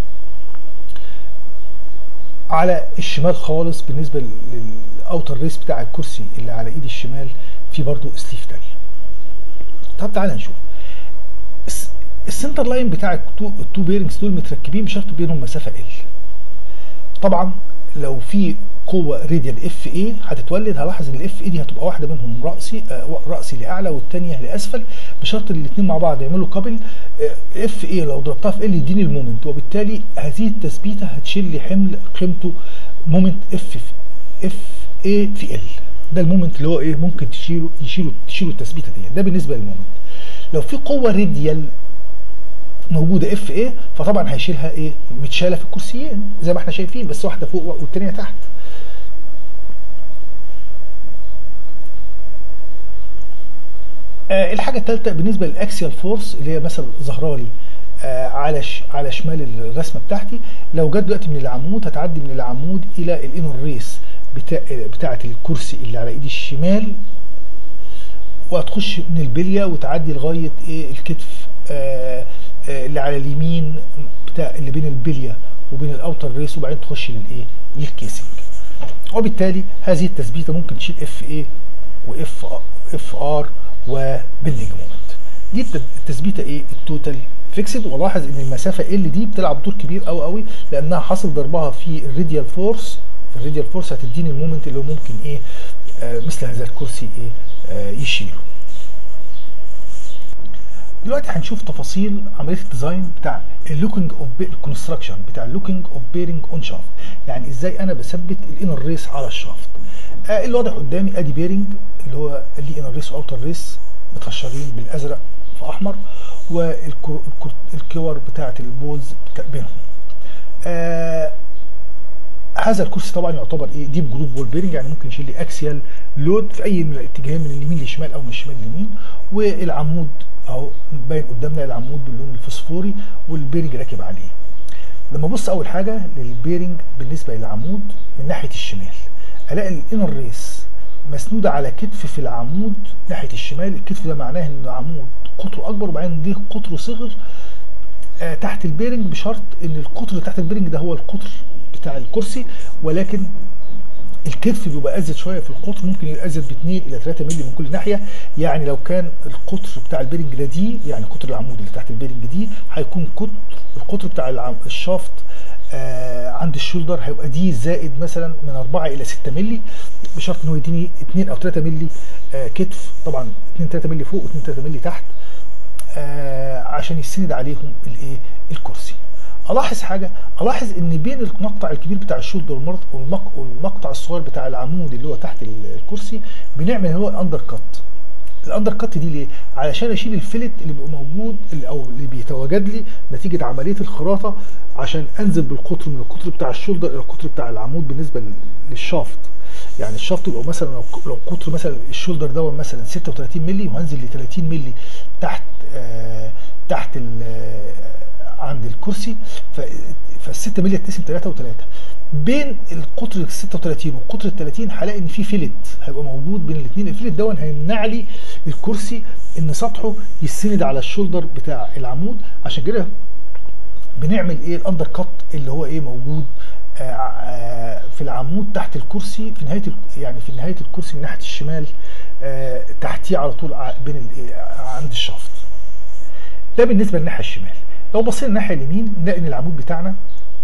على الشمال خالص بالنسبه للاوتر ريس بتاع الكرسي اللي على ايد الشمال في برضو سليف تانية. طب تعالى نشوف السنتر لاين بتاع التو بيرنجز دول متركبين بشرط بينهم مسافه ال. طبعا لو في قوه راديال اف اي هتتولد، هلاحظ ان الاف اي دي هتبقى واحده منهم راسي آه راسي لاعلى والثانيه لاسفل، بشرط ان الاثنين مع بعض يعملوا كابل. اف اي لو ضربتها في ال يديني المومنت، وبالتالي هذه التثبيته هتشيل لي حمل قيمته مومنت اف اف اي في ال. ده المومنت اللي هو ايه ممكن تشيله يشيله تشيله التثبيته دي. ده بالنسبه للمومنت. لو في قوه راديال موجوده اف ايه فطبعا هيشيلها ايه متشاله في الكرسيين زي ما احنا شايفين، بس واحده فوق والثانيه تحت. آه الحاجه الثالثه بالنسبه للاكسيال فورس اللي هي مثلا ظهرها لي آه على ش... على شمال الرسمه بتاعتي، لو جت دلوقتي من العمود هتعدي من العمود الى الانر ريس بتاع بتاعه الكرسي اللي على ايدي الشمال، وهتخش من البليه وتعدي لغايه ايه الكتف آه آه اللي على اليمين بتاع اللي بين البليه وبين الاوتر ريس، وبعدين تخش للايه للكيسنج. وبالتالي هذه التثبيته ممكن تشيل اف ايه واف اف ار وبندنج مومنت. دي التثبيته ايه التوتال فيكسد. ولاحظ ان المسافه ال دي بتلعب دور كبير قوي قوي، لانها حاصل ضربها في الراديال فورس. الراديال فورس هتديني المومنت اللي هو ممكن ايه آه مثل هذا الكرسي ايه آه يشيله. دلوقتي هنشوف تفاصيل عمليه الديزاين بتاع اللوكينج اوف الكونستراكشن بتاع اللوكينج اوف بيرنج اون شافت. يعني ازاي انا بثبت الانر ريس على الشافت. آه اللي واضح قدامي ادي بيرنج اللي هو ليه انر ريس واوتر ريس متخشرين بالازرق في احمر، والكور بتاعه البولز بينهم. آه هذا الكرسي طبعا يعتبر ايه ديب جروف بول بيرنج، يعني ممكن يشيل لي اكسيال لود في اي من الاتجاهين من اليمين للشمال او من الشمال لليمين. والعمود اهو باين قدامنا العمود باللون الفسفوري والبيرنج راكب عليه. لما ابص اول حاجه للبيرنج بالنسبه للعمود من ناحيه الشمال، الاقي الانر ريس مسنوده على كتف في العمود ناحيه الشمال. الكتف ده معناه ان العمود قطره اكبر وبعدين ده قطره صغر آه تحت البيرنج، بشرط ان القطر اللي تحت البيرنج ده هو القطر بتاع الكرسي، ولكن الكتف بيبقى ازيد شويه في القطر، ممكن يبقى ازيد ب اتنين الى تلاتة مللي من كل ناحيه. يعني لو كان القطر بتاع البيرنج ده دي، يعني قطر العمود اللي تحت البيرنج دي هيكون قطر القطر بتاع الشافت آه عند الشولدر هيبقى دي زائد مثلا من اربعة الى ستة مللي، بشرط ان هو يديني اتنين او تلاتة مللي آه كتف، طبعا اتنين تلاتة مللي فوق و2 تلاتة مللي تحت آه عشان يسند عليهم الايه الكرسي. الاحظ حاجه، الاحظ ان بين المقطع الكبير بتاع الشولدر والمقطع الصغير بتاع العمود اللي هو تحت الكرسي بنعمل اللي هو اندر كات. الاندر كات دي ليه؟ علشان اشيل الفلت اللي بيبقى موجود اللي او اللي بيتواجد لي نتيجه عمليه الخراطه، عشان انزل بالقطر من القطر بتاع الشولدر الى القطر بتاع العمود بالنسبه للشافت. يعني الشافت يبقى مثلا لو قطر مثلا الشولدر ده مثلا ستة وتلاتين مللي، وهنزل ل تلاتين مللي تحت آه تحت عند الكرسي، فال ستة مللي هتقسم تلاتة وتلاتة. بين القطر ال ستة وتلاتين والقطر ال تلاتين هلاقي ان في فيلت هيبقى موجود بين الاثنين. الفيلت ده هيمنع لي الكرسي ان سطحه يسند على الشولدر بتاع العمود. عشان كده بنعمل ايه الاندر كات اللي هو ايه موجود آآ آآ في العمود تحت الكرسي في نهايه يعني في نهايه الكرسي من ناحيه الشمال تحتيه على طول بين عند الشافت. ده بالنسبه للناحيه الشمال. لو بصينا الناحيه اليمين نلاقي ان العمود بتاعنا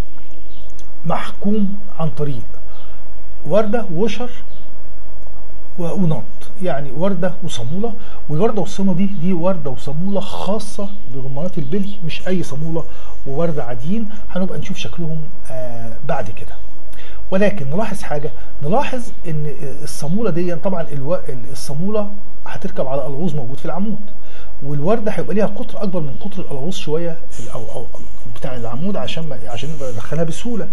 محكوم عن طريق ورده ووشر ونط، يعني ورده وصاموله. والورده والصاموله دي دي ورده وصاموله خاصه برمانات البلي، مش اي صاموله وورده عاديين هنبقى نشوف شكلهم آه بعد كده. ولكن نلاحظ حاجه، نلاحظ ان الصاموله دي طبعا الصاموله هتركب على الغوص موجود في العمود، والورده هيبقى ليها قطر اكبر من قطر الالغوص شويه او او بتاع العمود عشان ما عشان نقدر ندخلها بسهوله.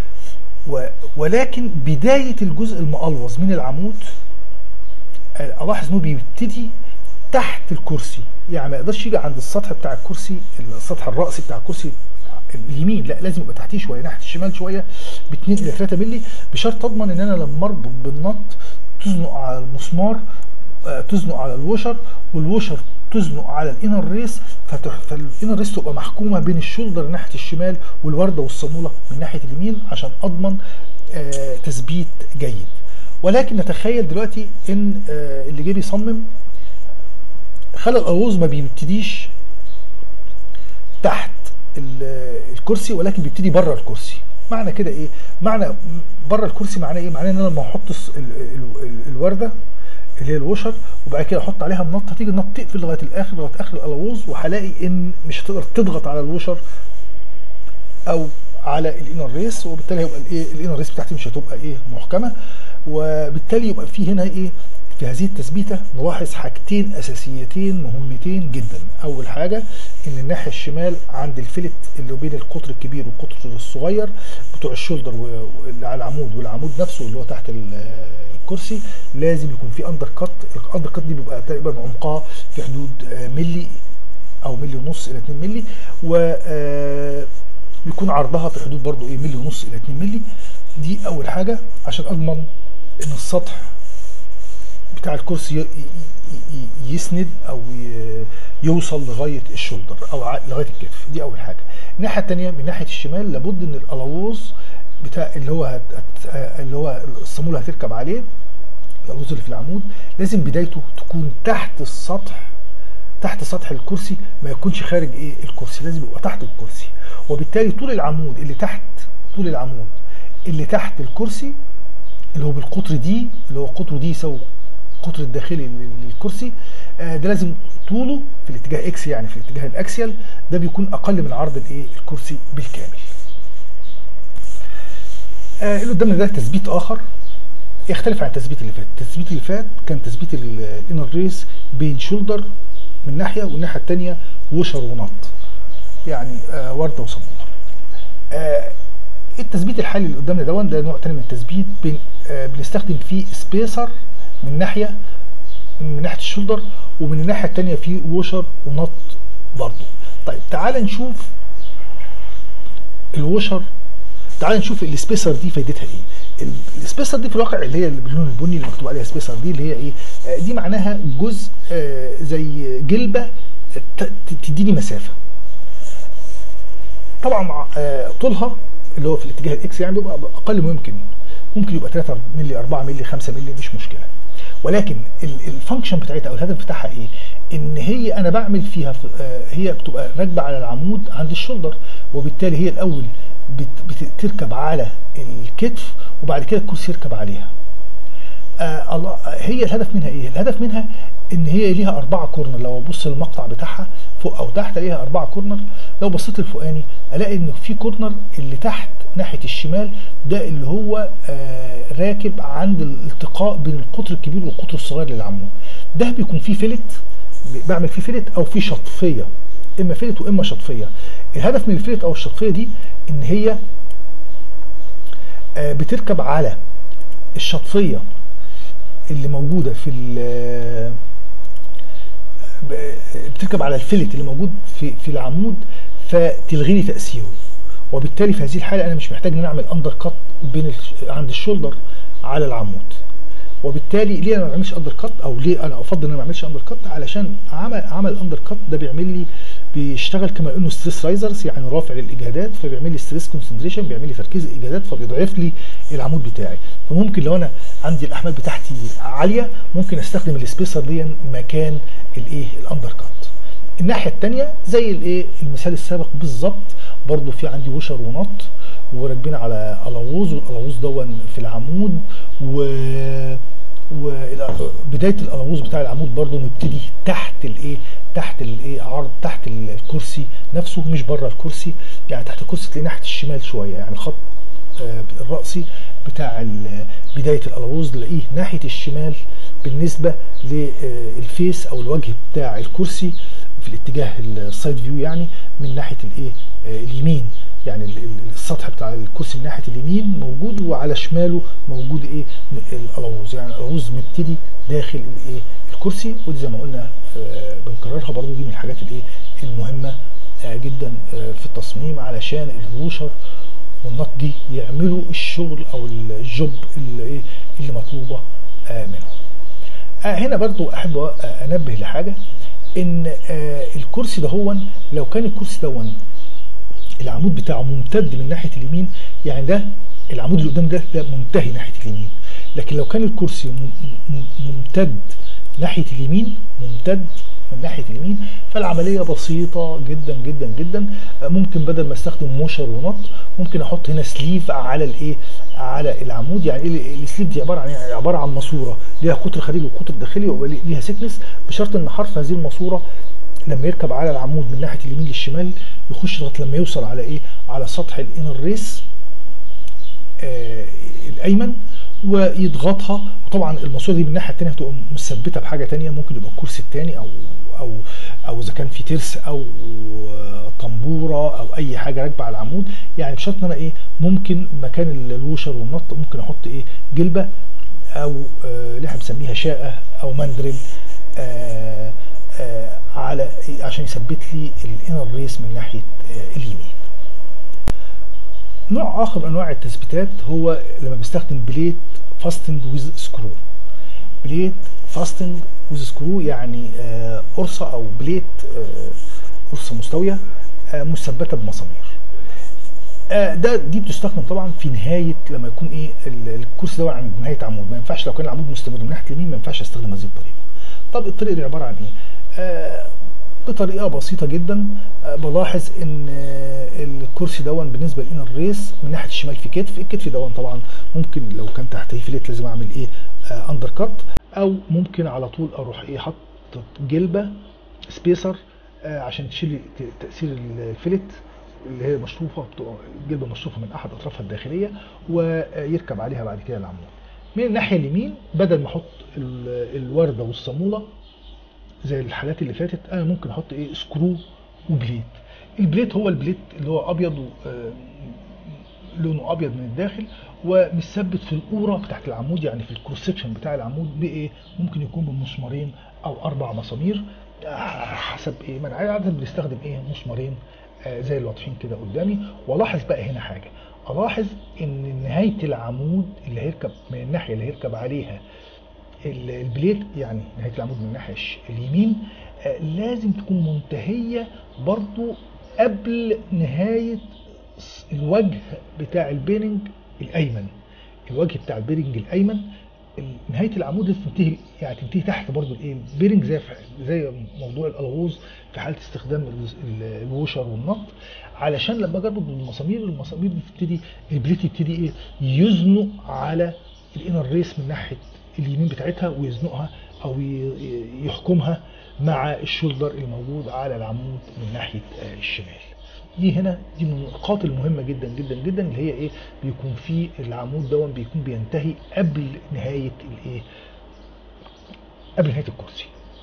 ولكن بدايه الجزء المقلوظ من العمود الاحظ انه بيبتدي تحت الكرسي، يعني ما يقدرش يجي عند السطح بتاع الكرسي السطح الرأسي بتاع الكرسي اليمين، لا لازم يبقى تحتيه شويه ناحيه الشمال شويه ب اتنين الى تلاتة مللي، بشرط اضمن ان انا لما اربط بالنط تزنق على المسمار آه تزنق على الوشر، والوشر تزنق على الانر ريس، فالانر ريس تبقى محكومه بين الشولدر ناحيه الشمال والورده والصاموله من ناحيه اليمين عشان اضمن آه تثبيت جيد. ولكن نتخيل دلوقتي ان آه اللي جه بيصمم خلى الالغوص ما بيبتديش تحت الكرسي ولكن بيبتدي بره الكرسي. معنى كده ايه؟ معنى بره الكرسي معناه ايه؟ معناه ان انا لما احط الورده اللي هي الوشر وبعد كده احط عليها النط، هتيجي النط تقفل لغايه الاخر لغايه اخر الالغوص، وهلاقي ان مش هتقدر تضغط على الوشر او على الانر ريس، وبالتالي هيبقى الايه الانر ريس بتاعتي مش هتبقى ايه محكمه. وبالتالي يبقى في هنا ايه في هذه التثبيته نلاحظ حاجتين اساسيتين مهمتين جدا. اول حاجه ان الناحيه الشمال عند الفلت اللي بين القطر الكبير والقطر الصغير بتوع الشولدر واللي على العمود والعمود نفسه اللي هو تحت الكرسي لازم يكون في اندر كات. الاندر كات دي بيبقى تقريبا عمقها في حدود ملي او ملي ونص الى اتنين ملي، و بيكون عرضها في حدود برضو ايه ملي ونص الى اتنين ملي. دي اول حاجه عشان اضمن ان السطح بتاع الكرسي يسند او يوصل لغايه الشولدر او لغايه الكتف. دي اول حاجه. الناحيه الثانيه من ناحيه الشمال لابد ان الالووز بتاع اللي هو هت... اللي هو الصاموله هتركب عليه، الالووز اللي في العمود لازم بدايته تكون تحت السطح، تحت سطح الكرسي، ما يكونش خارج ايه الكرسي، لازم يبقى تحت الكرسي. وبالتالي طول العمود اللي تحت طول العمود اللي تحت الكرسي اللي هو بالقطر دي، اللي هو قطره دي يساوي القطر الداخلي للكرسي، ده لازم طوله في الاتجاه اكس، يعني في الاتجاه الاكسيال، ده بيكون اقل من عرض الايه الكرسي بالكامل. آه اللي قدامنا ده تثبيت اخر يختلف عن التثبيت اللي فات. التثبيت اللي فات كان تثبيت الانر ريس بين شولدر من ناحيه والناحيه الثانيه وشر ونط، يعني آه ورده وصاموله. آه التثبيت الحالي اللي قدامنا دون ده نوع تاني من التثبيت، بين آه بنستخدم فيه سبيسر من ناحيه من ناحيه الشولدر، ومن الناحيه الثانيه فيه وشر ونط برضه. طيب تعال نشوف الوشر، تعال نشوف السبيسر دي فايدتها ايه. السبيسر دي في الواقع اللي هي باللون البني اللي مكتوب عليها سبيسر دي، اللي هي ايه؟ آه دي معناها جزء آه زي جلبه تديني مسافه. طبعا آه طولها اللي هو في الاتجاه الاكس يعني بيبقى اقل ممكن، ممكن يبقى ثلاثة مللي أربعة مللي خمسة مللي مش مشكله. ولكن الفانكشن بتاعتها او الهدف بتاعها ايه؟ ان هي انا بعمل فيها آه هي بتبقى راكبه على العمود عند الشولدر، وبالتالي هي الاول بتركب على الكتف وبعد كده الكرسي يركب عليها. آه الله هي الهدف منها ايه؟ الهدف منها ان هي ليها اربعه كورنر. لو ابص المقطع بتاعها فوق او تحت ليها اربعه كورنر. لو بصيت للفوقاني الاقي ان في كورنر اللي تحت ناحيه الشمال ده اللي هو آه راكب عند الالتقاء بين القطر الكبير والقطر الصغير للعمود. ده بيكون فيه فيلت، بعمل فيه فيلت او فيه شطفيه، اما فيلت واما شطفيه. الهدف من الفيلت او الشطفيه دي ان هي آه بتركب على الشطفيه اللي موجوده في بتركب على الفيلت اللي موجود في في العمود، فتلغي لي تاثيره. وبالتالي في هذه الحاله انا مش محتاج ان انا اعمل اندر كات بين عند الشولدر على العمود. وبالتالي ليه انا ما بعملش اندر كات، او ليه انا افضل ان انا ما اعملش اندر كات؟ علشان عمل عمل اندر كات ده بيعمل لي بيشتغل كما انه ستريس رايزرز، يعني رافع للاجهادات، فبيعمل لي ستريس كونسنتريشن، بيعمل لي تركيز الاجهادات، فبيضعف لي العمود بتاعي. فممكن لو انا عندي الاحمال بتاعتي عاليه ممكن استخدم السبيسر دي مكان الايه الاندر كات. الناحيه الثانيه زي الايه المثال السابق بالظبط، برضو في عندي وشر ونط وراكبين على الووز، والالووز دون في العمود، و وبدايه الالووز بتاع العمود برضو نبتدي تحت الايه تحت الايه عرض تحت الكرسي نفسه، مش بره الكرسي، يعني تحت الكرسي تلاقي ناحيه الشمال شويه، يعني الخط الرأسي بتاع بدايه الالووز تلاقيه ناحيه الشمال بالنسبه للفيس او الوجه بتاع الكرسي في الاتجاه السايد فيو، يعني من ناحيه الايه اليمين، يعني السطح بتاع الكرسي من ناحيه اليمين موجود، وعلى شماله موجود ايه الالووز، يعني الالووز مبتدي داخل الايه الكرسي. ودي زي ما قلنا آه بنكررها برضو، دي من الحاجات الايه المهمه آه جدا آه في التصميم، علشان الوشر والنط دي يعملوا الشغل او الجوب اللي ايه اللي مطلوبه آه منهم. آه هنا برضو احب آه انبه لحاجه، ان آه الكرسي ده هو لو كان الكرسي ده العمود بتاعه ممتد من ناحيه اليمين، يعني ده العمود اللي قدام ده ده منتهي ناحيه اليمين. لكن لو كان الكرسي ممتد ناحيه اليمين، ممتد من ناحيه اليمين، فالعمليه بسيطه جدا جدا جدا. ممكن بدل ما استخدم موشر ونط ممكن احط هنا سليف على الايه على العمود. يعني ايه السليف دي؟ عباره عن ايه؟ عباره عن ماسوره ليها قطر خارجي وقطر داخلي وليها سيكنس، بشرط ان حرف هذه الماسوره لما يركب على العمود من ناحيه اليمين للشمال يخش لغايه لما يوصل على ايه على سطح الانر ريس آه الايمن ويضغطها. وطبعا الماسوره دي من الناحيه الثانيه هتبقى مثبته بحاجه ثانيه، ممكن يبقى الكرسي الثاني او او او اذا كان في ترس او طنبوره او اي حاجه راكبه على العمود، يعني بشرط ان انا ايه ممكن مكان الوشر والنط ممكن احط ايه جلبه او آه اللي احنا بنسميها شاقه او مندرل آه آه على عشان يثبت لي الانر ريس من ناحيه آه اليمين. نوع اخر من انواع التثبيتات هو لما بستخدم بليت فاستند ويز سكرو. بليت فاستنج ويز سكرو، يعني آه، قرصه او بليت، آه، قرصه مستويه آه، مثبته بمسامير. آه، ده دي بتستخدم طبعا في نهايه لما يكون ايه ال- الكرسي ده عند نهايه عمود، ما ينفعش لو كان العمود مستمر من ناحيه اليمين ما ينفعش استخدم هذه الطريقه. طب الطريقه دي عباره عن ايه؟ آه، بطريقه بسيطه جدا. آه، بلاحظ ان آه، الكرسي دون بالنسبه للانر ريس من ناحيه الشمال في كتف، الكتف دون طبعا ممكن لو كان تحتيه فليت لازم اعمل ايه؟ آه، اندر كات، او ممكن على طول اروح ايه حاطط جلبه سبيسر آه، عشان تشيل ت- تاثير الفليت اللي هي مشطوفه، بتبقى الجلبه مشطوفه من احد اطرافها الداخليه، ويركب عليها بعد كده العمود. من الناحيه اليمين بدل ما احط ال- الورده والصاموله زي الحالات اللي فاتت، انا ممكن احط ايه؟ سكرو وبليت. البليت هو البليت اللي هو ابيض و- آه، لونه ابيض من الداخل ومثبت في القوره بتاعت العمود، يعني في الكروس سكشن بتاع العمود بايه؟ ممكن يكون بمسمارين او اربع مسامير، آه، حسب ايه ما انا عاده بنستخدم ايه؟ مسمارين آه، زي اللي واضحين كده قدامي. والاحظ بقى هنا حاجه، الاحظ ان نهايه العمود اللي هيركب من الناحيه اللي هيركب عليها ال- البليت، يعني نهايه العمود من الناحيه الش- اليمين، آه، لازم تكون منتهيه برضو قبل نهايه س- الوجه بتاع البيرنج الايمن. الوجه بتاع البيرنج الايمن ال- نهايه العمود لازم تنتهي، يعني تنتهي تحت برضو الايه؟ البيرنج، زي في- زي موضوع الالغوز في حاله استخدام ال- ال- الوشر والنط، علشان لما اجي اربط بالمسامير، المسامير بتبتدي البليت يبتدي ايه؟ يزنق على الانر ريس من ناحيه اليمين بتاعتها، ويزنقها او ي- يحكمها مع الشولدر الموجود على العمود من ناحيه آه، الشمال. دي هنا دي من النقاط المهمه جدا جدا جدا، اللي هي ايه؟ بيكون في العمود دون بيكون بينتهي قبل نهايه الايه؟ قبل نهايه الكرسي.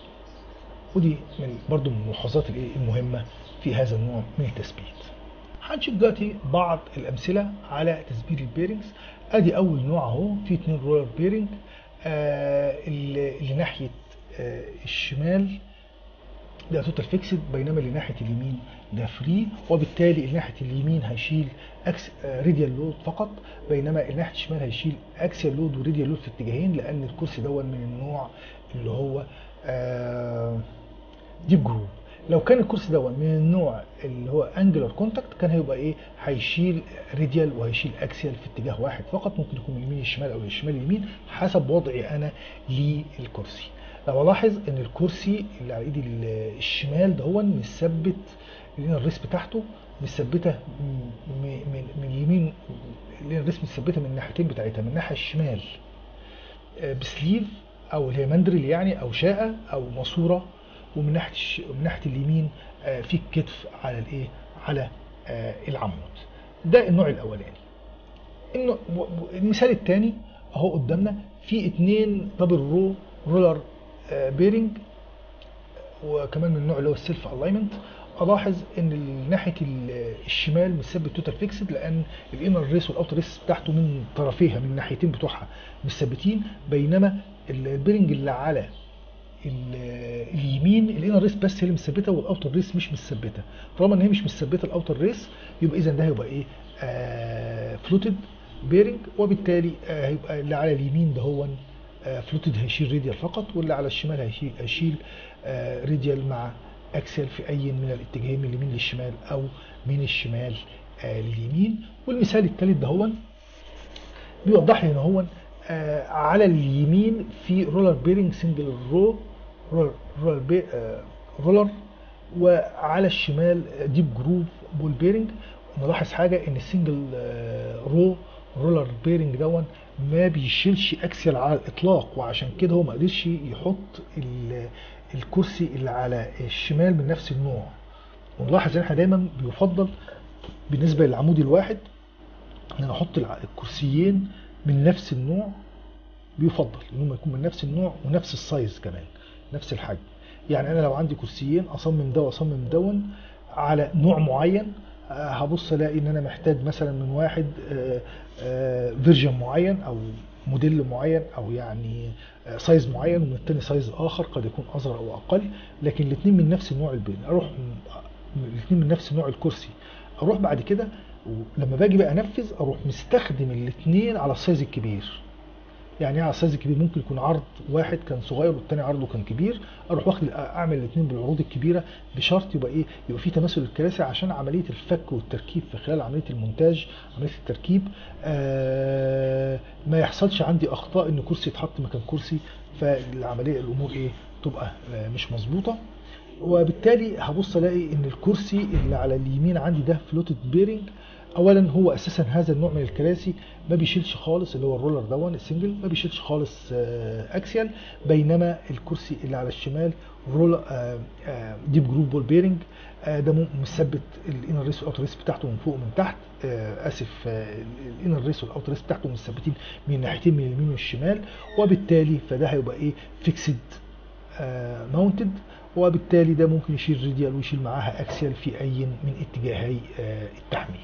ودي من برضو من الملاحظات الايه؟ المهمه في هذا النوع من التثبيت. هنشوف دلوقتي بعض الامثله على تثبيت البيرنجز. ادي اول نوع اهو، في اتنين رولر بيرنج، آه اللي اللي ناحيه آه الشمال ده توتال فيكسد، بينما اللي ناحيه اليمين ده فري، وبالتالي اللي ناحيه اليمين هيشيل أكس آه راديال لود فقط، بينما اللي ناحيه الشمال هيشيل اكسيال لود وراديال لود في اتجاهين، لان الكرسي دون من النوع اللي هو آه ديب جروب. لو كان الكرسي دوت من النوع اللي هو انجلر كونتاكت كان هيبقى ايه؟ هيشيل راديال وهيشيل اكسيال في اتجاه واحد فقط، ممكن يكون من اليمين للشمال او للشمال لليمين حسب وضعي انا للكرسي. لو الاحظ ان الكرسي اللي على ايدي الشمال دهون مثبت الانر ريس بتاعته مثبته من من من اليمين، الانر ريس مثبته من الناحيتين بتاعتها، من الناحيه الشمال آه، بسليف او اللي هي مندرل يعني، او شاقه او ماسوره، ومن ناحيه الش... من ناحيه اليمين آه، في الكتف على الايه؟ على آه، العمود. ده النوع الاولاني. النوع... المثال الثاني اهو قدامنا، في اتنين دبل رو رولر آه، بيرنج، وكمان من النوع اللي هو السيلف الاينمنت. الاحظ ان ناحيه الشمال مثبت توتال فيكسد، لان الانر ريس والاوتر ريس بتاعته من طرفيها من الناحيتين بتوعها مثبتين، بينما البيرنج اللي على ال- اليمين الانر ريس بس هي اللي مثبته والاوتر ريس مش مثبته. طالما ان هي مش مثبته الاوتر ريس، يبقى اذا ده هيبقى ايه؟ آه فلوتد بيرنج، وبالتالي آه هيبقى اللي على اليمين ده هو آه فلوتد هيشيل راديال فقط، واللي على الشمال هيشيل هيشيل آه راديال مع اكسل في اي من الاتجاهين، من اليمين للشمال او من الشمال آه لليمين. والمثال الثالث ده هو بيوضح لي ان هو آه على اليمين في رولر بيرنج سنجل رو رولر رولر, بي آه رولر، وعلى الشمال ديب جروف بول بيرنج. نلاحظ حاجه ان السنجل آه رو رولر بيرنج دون ما بيشيلش اكسل على الاطلاق، وعشان كده هو ما قدرش يحط الكرسي اللي على الشمال من نفس النوع. ونلاحظ ان احنا دايما بيفضل بالنسبه للعمود الواحد ان انا احط الكرسيين من نفس النوع، بيفضل انهم يكون من نفس النوع ونفس السايز كمان، نفس الحجم. يعني انا لو عندي كرسيين اصمم ده واصمم دون على نوع معين، آه، هبص الاقي ان انا محتاج مثلا من واحد فيرجن معين او موديل معين، او يعني آه، سايز معين، ومن التاني سايز اخر قد يكون اصغر او اقل، لكن الاثنين من نفس النوع البين، اروح الاثنين من نفس نوع الكرسي، اروح بعد كده لما باجي بقى انفذ اروح مستخدم الاثنين على السايز الكبير. يعني ايه على السايز الكبير؟ ممكن يكون عرض واحد كان صغير والتاني عرضه كان كبير، اروح واخد اعمل الاثنين بالعروض الكبيره، بشرط يبقى ايه، يبقى في تماثل الكراسي عشان عمليه الفك والتركيب في خلال عمليه المونتاج، عمليه التركيب آه ما يحصلش عندي اخطاء ان كرسي يتحط مكان كرسي، فالعمليه الامور ايه تبقى آه مش مظبوطه. وبالتالي هبص الاقي ان الكرسي اللي على اليمين عندي ده فلوتد بيرنج. اولا هو اساسا هذا النوع من الكراسي ما بيشيلش خالص، اللي هو الرولر دون السنجل ما بيشيلش خالص اكسيال، بينما الكرسي اللي على الشمال رول ديب جروب بول بيرنج، ده مثبت الانر ريس والاوتر ريس بتاعته من فوق ومن تحت، آه اسف الانر ريس والاوتر ريس بتاعته مثبتين من الناحيتين من اليمين والشمال، وبالتالي فده هيبقى ايه فيكسد ماونتد، وبالتالي ده ممكن يشيل راديال ويشيل معاها اكسيال في اي من اتجاهي آه التحميل.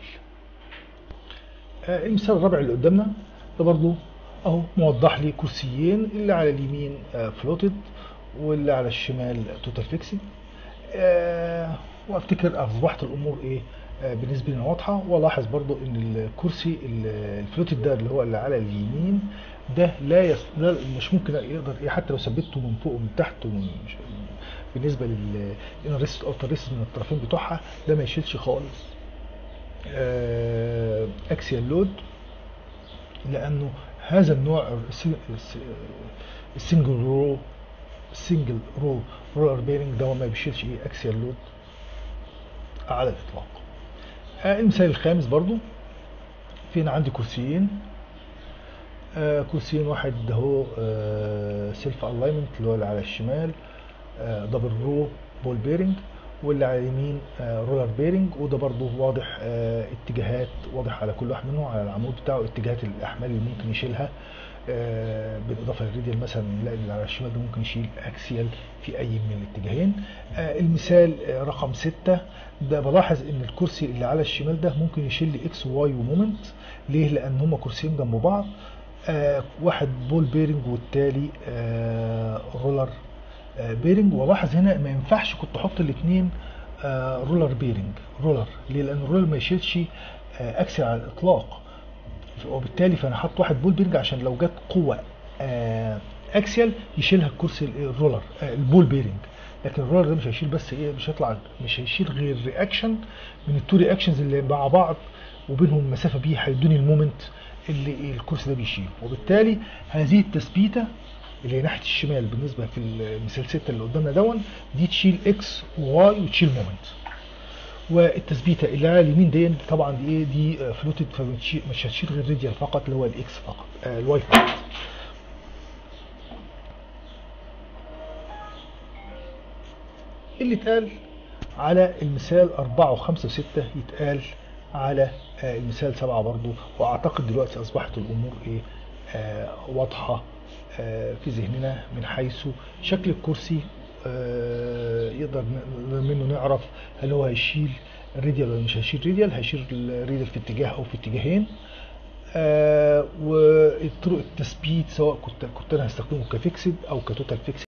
آه المثال الرابع اللي قدامنا ده برضو اهو موضح لي كرسيين، اللي على اليمين آه فلوتد واللي على الشمال توتال فيكسد. آه وافتكر اصبحت الامور ايه آه بالنسبه لي واضحه. والاحظ برضو ان الكرسي الفلوتد ده اللي هو اللي على اليمين ده لا, يس... لا مش ممكن يقدر ايه حتى لو ثبته من فوق ومن تحت ومن بالنسبه للانر ريست اوتر ريست من الطرفين بتوعها، ده ما يشيلش خالص آه اكسيال لود، لانه هذا النوع السنجل رو السنجل رو رولر بيرنج ده ما بيشيلش ايه اكسيال لود على الاطلاق. آه المثال الخامس برضو فين عندي كرسيين، آه كرسيين واحد ده هو آه سيلف الاينمنت اللي هو اللي على الشمال آه دبل رو بول بيرنج، واللي على اليمين آه رولر بيرنج، وده برضو واضح آه اتجاهات واضح على كل واحد منهم على العمود بتاعه اتجاهات الاحمال اللي ممكن يشيلها آه بالاضافه للراديال مثلا نلاقي اللي على الشمال ده ممكن يشيل اكسيال في اي من الاتجاهين. آه المثال آه رقم ستة ده بلاحظ ان الكرسي اللي على الشمال ده ممكن يشيل لي اكس وواي ومومنت. ليه؟ لان هما كرسيين جنب بعض، آه واحد بول بيرنج والتالي آه رولر آه بيرنج. ولاحظ هنا ما ينفعش كنت احط الاثنين آه رولر بيرنج رولر. ليه؟ لان الرولر ما يشيلش آه اكسل على الاطلاق، وبالتالي فانا حاطط واحد بول بيرنج عشان لو جت قوه آه اكسيال يشيلها الكرسي الرولر آه البول بيرنج. لكن الرولر ده مش هيشيل، بس ايه مش هيطلع مش هيشيل غير رياكشن من التو رياكشنز اللي مع بعض وبينهم مسافه بيه هيدوني المومنت اللي الكرسي ده بيشيل. وبالتالي هذه التثبيته اللي هي ناحيه الشمال بالنسبه في المثال ستة اللي قدامنا دون دي تشيل اكس وواي وتشيل مومنت. والتثبيته اللي على اليمين دي طبعا دي ايه دي فلوتد، فمش هتشيل غير راديال فقط اللي هو الاكس فقط آه الواي فقط. اللي اتقال على المثال أربعة وخمسة وستة يتقال على آه المثال سبعة برضو. واعتقد دلوقتي اصبحت الامور ايه آه واضحه آه في ذهننا من حيث شكل الكرسي، آه يقدر منه نعرف هل هو هيشيل راديال ولا مش هيشيل راديال، هيشيل الراديال في اتجاه او في اتجاهين. آه وطرق التثبيت سواء كنت كنت انا هستخدمه كفيكسد او كتوتال فيكسد